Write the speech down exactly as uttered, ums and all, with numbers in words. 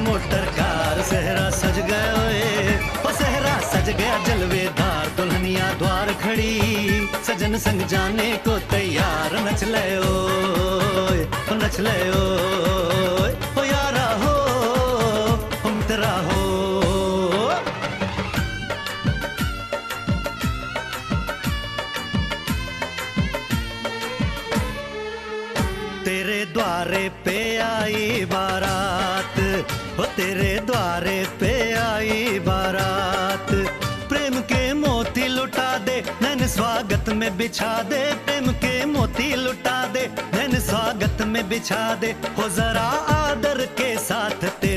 Motor car सहरा सज गया ओए ओ सहरा सज गया जलवेदार दुल्हनिया द्वार खड़ी सजन संग जाने को तैयार नच ले ओए ओ नच ले ओए ओ यारा हो ओ मित्रा हो। तेरे द्वारे पे आई बारात ओ तेरे द्वारे पे आई बारात प्रेम के मोती लुटा दे नैन स्वागत में बिछा दे प्रेम के मोती लुटा दे नैन स्वागत में बिछा दे हो जरा आदर के साथ ते